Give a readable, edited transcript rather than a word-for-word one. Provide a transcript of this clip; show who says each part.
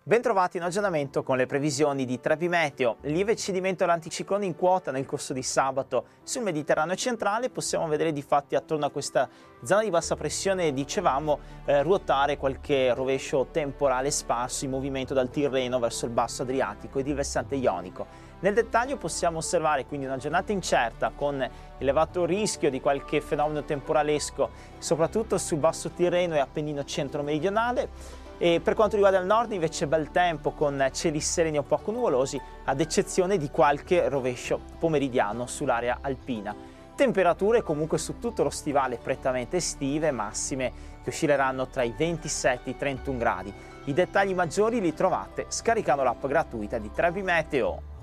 Speaker 1: Bentrovati in aggiornamento con le previsioni di Trebi Meteo. Lieve cedimento dell'anticiclone in quota nel corso di sabato sul Mediterraneo centrale. Possiamo vedere di fatti attorno a questa zona di bassa pressione, dicevamo, ruotare qualche rovescio temporale sparso in movimento dal Tirreno verso il basso Adriatico ed il versante ionico. Nel dettaglio possiamo osservare quindi una giornata incerta con elevato rischio di qualche fenomeno temporalesco, soprattutto sul basso Tirreno e Appennino centro-meridionale. E per quanto riguarda il nord invece bel tempo con cieli sereni o poco nuvolosi, ad eccezione di qualche rovescio pomeridiano sull'area alpina. Temperature comunque su tutto lo stivale prettamente estive, massime che oscilleranno tra i 27 e i 31 gradi. I dettagli maggiori li trovate scaricando l'app gratuita di Trebi Meteo.